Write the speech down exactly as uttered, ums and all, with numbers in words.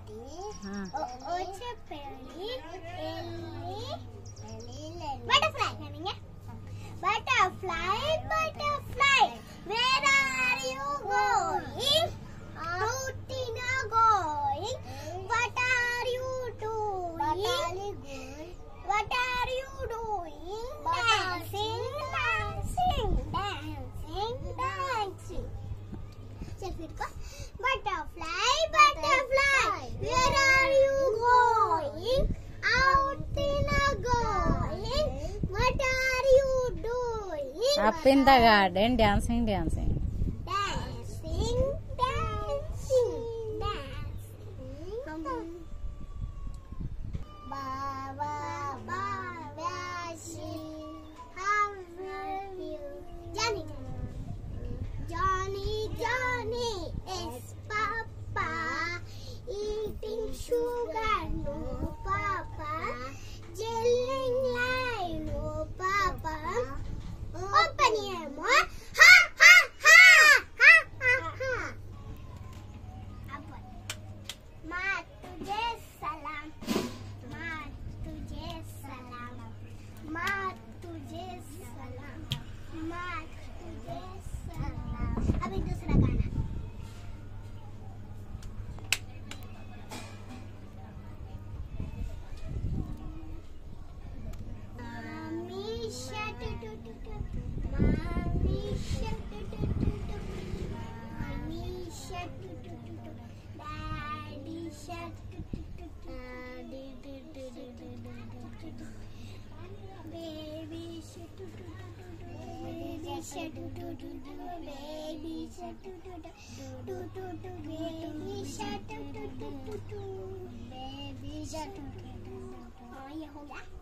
हाँ ओचे पेली एली butterfly करेंगे butterfly butterfly where are you going Rutina going what are you doing what are you doing dancing dancing dancing dancing चल फिर को butterfly butterfly where are you going out in a going what are you doing up in the garden dancing dancing dancing dancing dancing Baba Baba she how are you Johnny Johnny Johnny is Papa eating sugar no Papa jelling line no Papa open your mouth ha ha ha ha ha ha अब माँ तुझे सलाम माँ तुझे सलाम माँ तुझे सलाम माँ तुझे सलाम अभी दूसरा गाना Baby shark do do do baby shark do do do baby shark do do do do do baby shark do do do baby shark do do do हाँ ये हो गया